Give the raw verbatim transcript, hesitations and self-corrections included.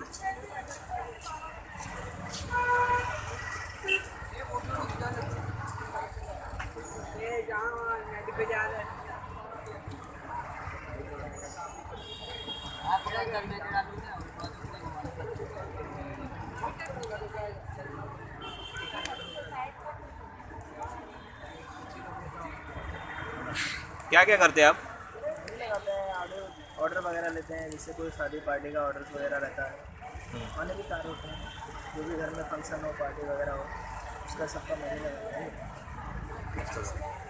क्या क्या करते हैं आप? ऑर्डर वगैरह लेते हैं, जिससे कोई शादी पार्टी का ऑर्डर वगैरह रहता है, खाने भी कार्य होते हैं, जो भी घर में फंक्शन हो, पार्टी वगैरह हो, उसका सबका मैंने लगाता है।